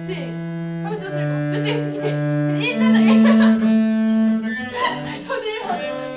그치? 팔꿈치 들고. 그치 그치. 일자죠 일. 더 들고.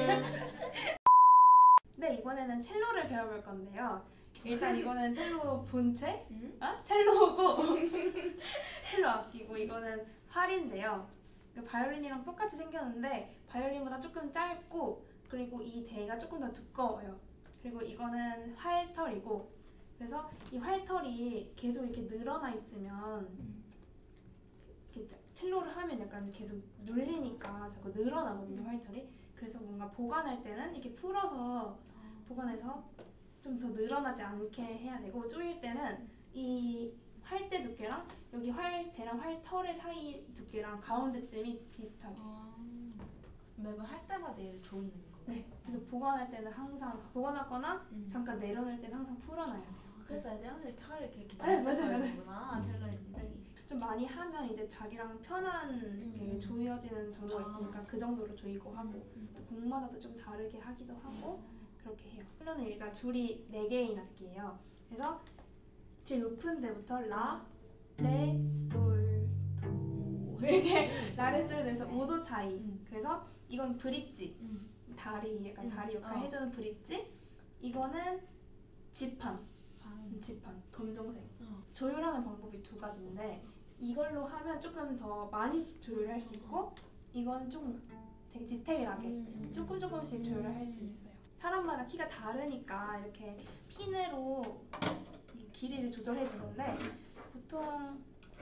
네, 이번에는 첼로를 배워볼 건데요. 일단 이거는 첼로 본체, 첼로고 첼로 악기고 이거는 활인데요. 바이올린이랑 똑같이 생겼는데 바이올린보다 조금 짧고 그리고 이 대가 조금 더 두꺼워요. 그리고 이거는 활털이고 그래서 이 활털이 계속 이렇게 늘어나 있으면 이렇게 첼로를 하면 약간 계속 눌리니까 자꾸 늘어나거든요, 활털이. 그래서 뭔가 보관할 때는 이렇게 풀어서 보관해서 좀 더 늘어나지 않게 해야 되고 조일 때는 이 활대 두께랑 여기 활대랑 활털의 사이 두께랑 가운데쯤이 비슷하게. 매번 할 때마다 얘를 조이는 거. 네. 그래서 보관할 때는 항상 보관하거나 잠깐 내려놓을 때는 항상 풀어놔야 돼요. 그래서 애들 항상 이렇게 활을 이렇게 네, 맞아요. 첼로인들이. 좀 많이 하면 이제 자기랑 편한 조여지는 정도가 있으니까 그 정도로 조이고 하고 또 곡마다도 좀 다르게 하기도 하고 그렇게 해요. 첼로는 일단 줄이 4개인 악기예요. 그래서 제일 높은 데부터 라, 레, 솔, 도 이렇게 라레 솔 돼서 5도 차이. 그래서 이건 브릿지, 다리 약간 다리 역할 해주는 브릿지. 이거는 지판, 검정색. 조율하는 방법이 2가지인데 이걸로 하면 조금 더 많이 조율할 수 있고 이거는 좀 되게 디테일하게 조금씩 조율을 할 수 있어요. 사람마다 키가 다르니까 이렇게 핀으로 길이를 조절해 주는데 보통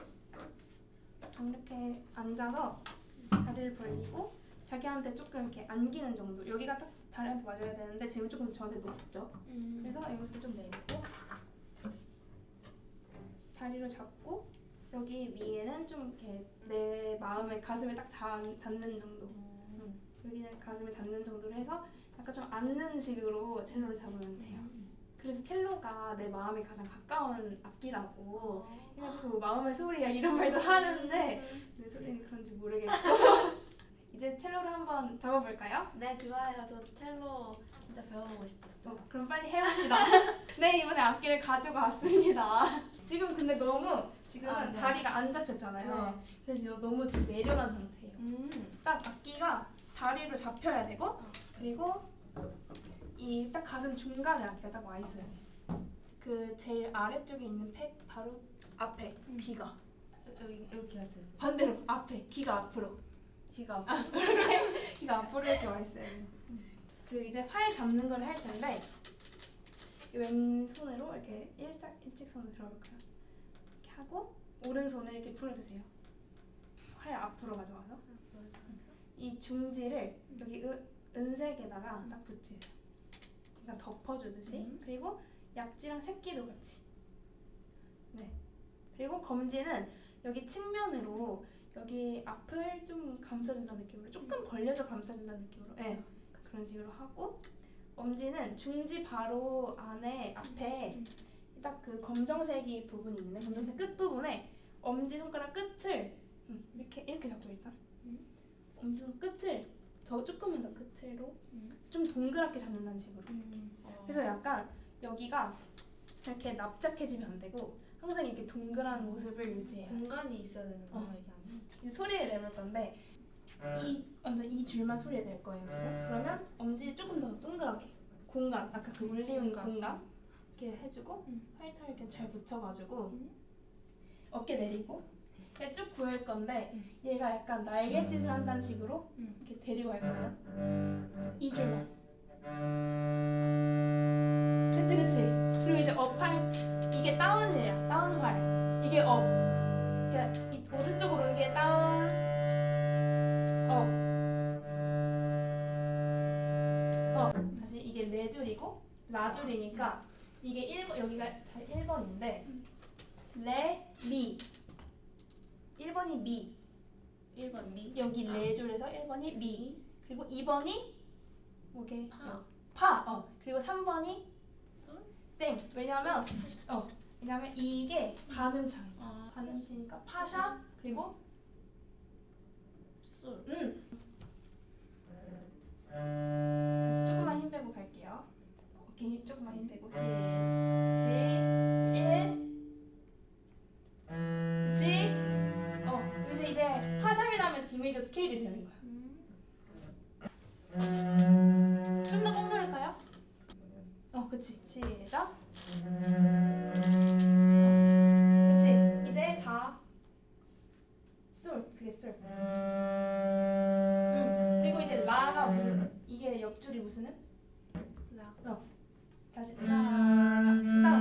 이렇게 앉아서 다리를 벌리고 자기한테 조금 이렇게 안기는 정도. 여기가 딱 다리한테 맞아야 되는데 지금 조금 저한테 높죠. 그래서 이것도 좀 내리고 다리로 잡고 여기 위에는 좀 이렇게 내 마음의 가슴에 딱 닿는 정도. 여기는 가슴에 닿는 정도로 해서 약간 좀 앉는 식으로 첼로를 잡으면 돼요. 그래서 첼로가 내 마음에 가장 가까운 악기라고 해가지고 마음의 소리야 이런 말도 하는데 내 소리는 그런지 모르겠고 이제 첼로를 한번 잡아볼까요? 네, 좋아요. 저 첼로 진짜 배워보고 싶었어요. 그럼 빨리 해봅시다. 네, 이번에 악기를 가지고 왔습니다. 지금 근데 너무 지금은 네. 다리가 안 잡혔잖아요. 네. 그래서 너무 지금 내려간 상태예요. 딱 악기가 다리로 잡혀야 되고 그리고 이 딱 가슴 중간에 악기가 딱 와 있어야 돼요. 그 제일 아래쪽에 있는 팩 바로 앞에 귀가 여기 이렇게 하세요. 반대로 앞에 귀가 앞으로 귀가 앞으로. 귀가 앞으로 이렇게 와 있어야 돼요. 그리고 이제 활 잡는 걸 할 텐데 왼손으로 이렇게 일직선으로 들어볼까요? 이렇게 하고 오른손을 이렇게 풀어주세요. 활 앞으로 가져와서 이 중지를 여기 은색에다가 딱 붙이세요. 그러니까 덮어주듯이. 그리고 약지랑 새끼도 같이. 네. 그리고 검지는 여기 측면으로 여기 앞을 좀 감싸준다는 느낌으로 조금 벌려서 감싸준다는 느낌으로 네. 그런 식으로 하고 엄지는 중지 바로 안에 앞에 딱 그 검정색이 부분이 있는데 검정색 끝 부분에 엄지 손가락 끝을 이렇게 잡고 일단 엄지 손 끝을 더 조금만 더 끝으로 좀 동그랗게 잡는다는 식으로 그래서 약간 여기가 이렇게 납작해지면 안 되고 항상 이렇게 동그란 모습을 유지해요. 공간이 있어야 되는 거예요, 이게 안에? 이제 소리를 내볼 건데 완전 이 줄만 소리를 낼 거예요 지금. 그러면 엄지 조금 더 동그랗게 공간 아까 그 울리는 공간 이렇게 해주고 활털 이렇게 잘 붙여가지고 어깨 내리고 이렇게 쭉 구을 건데 얘가 약간 날갯짓을 한다는 식으로 이렇게 데리고 갈 거예요. 이 줄만. 그치. 그리고 이제 업활 이게 다운이에요. 다운활 이게 업. 그러니까 이 오른쪽으로 오는 게 다운 업. 다시 이게 네 줄이고 라 줄이니까 이게 1번 여기가 1번인데 레, 미 1번이 미 1번 미. 여기 네 줄에서 1번이 미 그리고 2번이 뭐게? 파. 그리고 3번이 솔? 땡. 왜냐면 이게 반음차예요. 반음치니까 파샵 그리고 솔. 다시 조금만 힘 빼고 갈게요. 오케이, 조금만 힘 빼고. 그치. 1. 그치. 하샵이 나면 D 메이저 스케일이 되는 거야. 좀 더 꼭 누를까요? 그치. 시작. 그치. 이제 4 솔. 그게 솔. 그리고 이제 라가 무슨 이게 옆줄이 무슨 음? 라. 다시 라. 다음.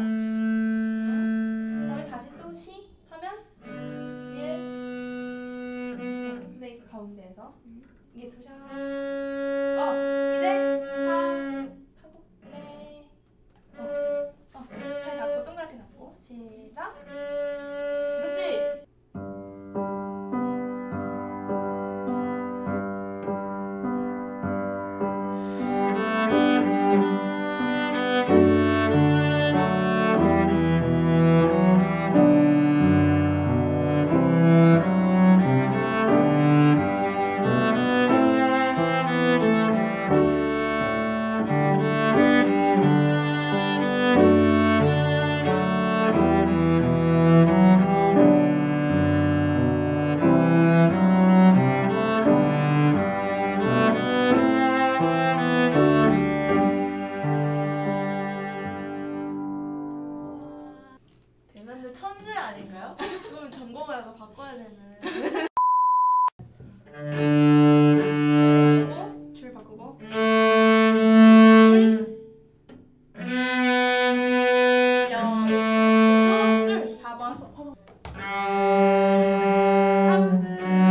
그다음에 다시 또 시 하면 1. 근데 이거 가운데에서 이게 두 샷. 이제 4 하고 레. 잘 잡고 동그랗게 잡고 시작. 그치? 대면대 천재 아닌가요? 그럼 전공을 약간 바꿔야 되는. 그리고 줄 바꾸고 1 0 또 술 4번 3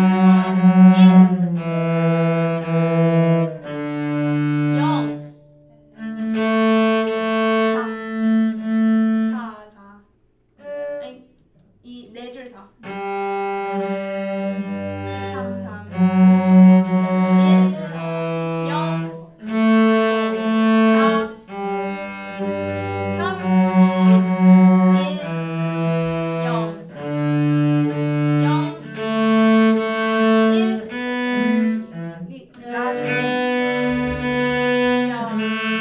1 0 4 4 아니 이 네 줄 4 3 3 1 0 4 3 1 0 0 1 이 라줄 0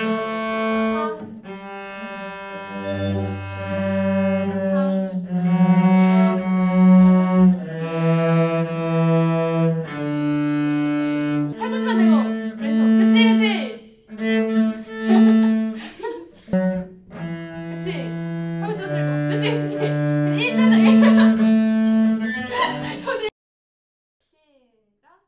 팔꿈치만 대고 왼손 그치 그치 팔꿈치만 들고 그치 일자죠 손을 시작.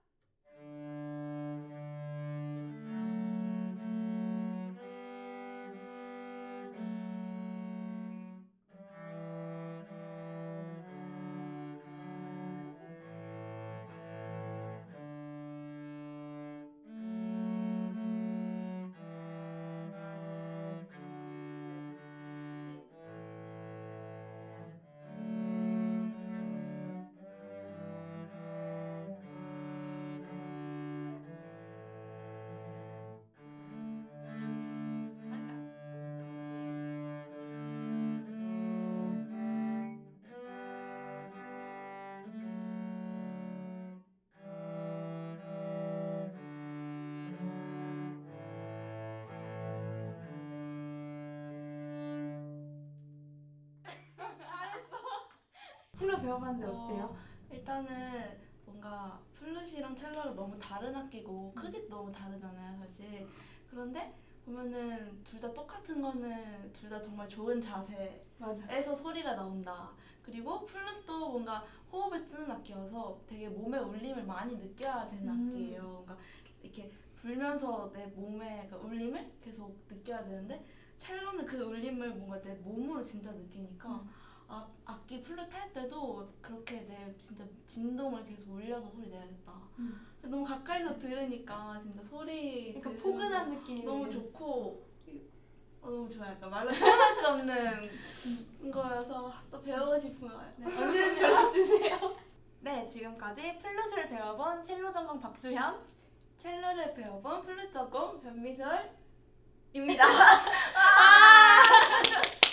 첼로 배워봤는데 어때요? 일단은 뭔가 플룻이랑 첼로랑 너무 다른 악기고 크기도 너무 다르잖아요, 사실. 그런데 보면은 둘 다 똑같은 거는 둘 다 정말 좋은 자세에서 맞아. 소리가 나온다. 그리고 플룻도 뭔가 호흡을 쓰는 악기여서 되게 몸에 울림을 많이 느껴야 되는 악기예요. 뭔가 이렇게 불면서 내 몸에 그 울림을 계속 느껴야 되는데 첼로는 그 울림을 뭔가 내 몸으로 진짜 느끼니까 악기 플룻 할 때도 그렇게 내 진짜 진동을 계속 울려서 소리 내야겠다. 너무 가까이서 들으니까 진짜 소리 그러니까 포근한 느낌 너무 좋고 너무 좋아요. 약간 말로 표현할 수 없는 거여서 또 배우고 싶은 거예요. 네, 언제든지 연락주세요. 네, 지금까지 플룻을 배워본 첼로 전공 박주현, 첼로를 배워본 플룻 전공 변미솔입니다.